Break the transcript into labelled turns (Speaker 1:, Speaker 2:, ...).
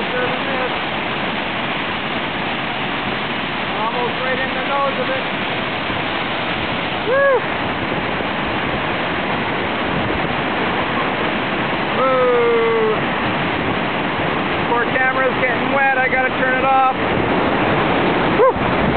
Speaker 1: closer than this. Almost right in the nose of it. Woo! Woo! Poor camera's getting wet. I gotta turn it off. Woo!